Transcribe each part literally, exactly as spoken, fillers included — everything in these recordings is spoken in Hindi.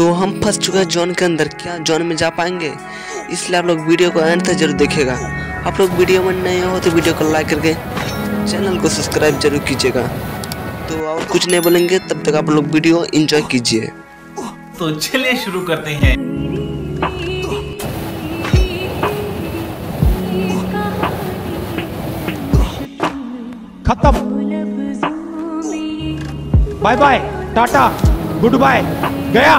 तो हम फंस चुके हैं जोन के अंदर। क्या जोन में जा पाएंगे? इसलिए आप लोग वीडियो को एंड तक जरूर देखिएगा। आप लोग वीडियो में नए हो तो वीडियो को लाइक करके चैनल को सब्सक्राइब जरूर कीजिएगा। तो और कुछ नहीं बोलेंगे, तब तक आप लोग वीडियो एंजॉय कीजिए। तो चलिए शुरू करते हैं। खत्म, bye bye, tata, goodbye, गया।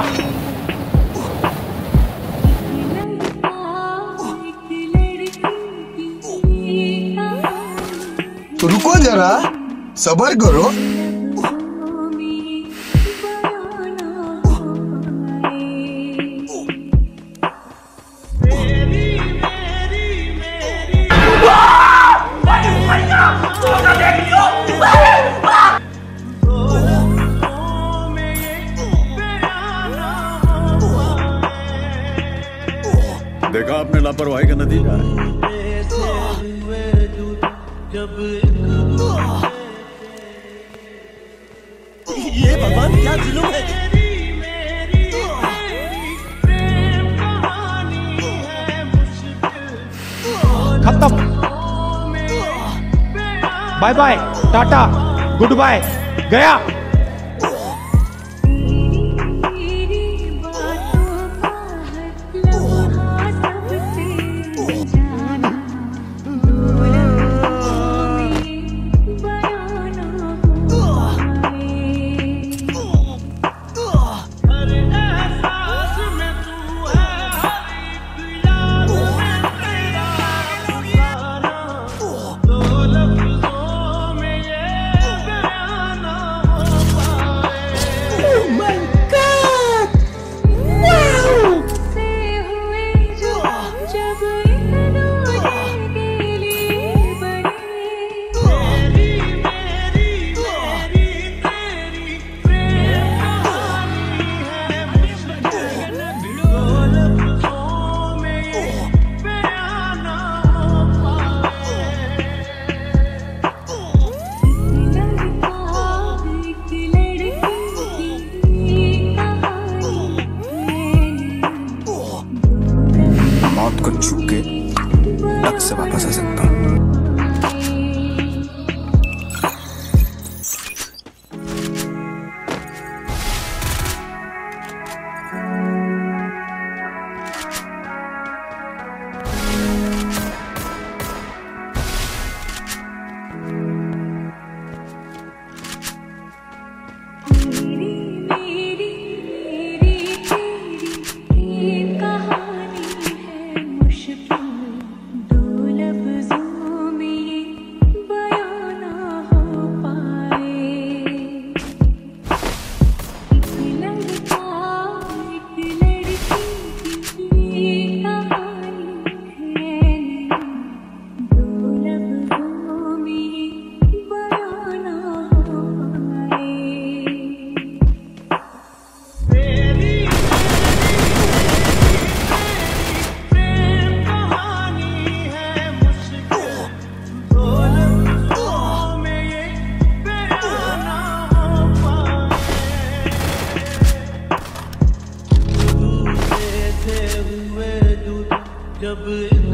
तो रुको जरा, सब्र करो। देखा आपने लापरवाही का नतीजा है। ये भगवान क्या जुल्म है। खत्म, bye bye, tata, goodbye, गया। मौत को छू के टक से वापस आ सकता हूँ। जब